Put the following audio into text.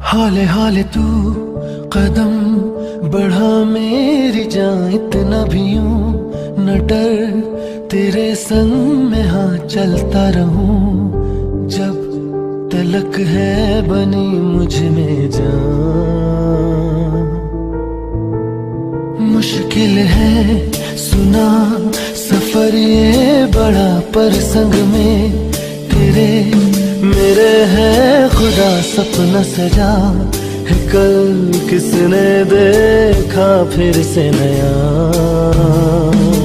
हौले हौले तू कदम बढ़ा मेरी जान, इतना भी यूं न डर, तेरे संग में हाँ चलता रहूं, जब तलक है बनी मुझ में जान। मुश्किल है सुना सफर ये बड़ा, पर संग में तेरे मेरे है खुदा सपना सजा है, कल किसने देखा फिर से नया।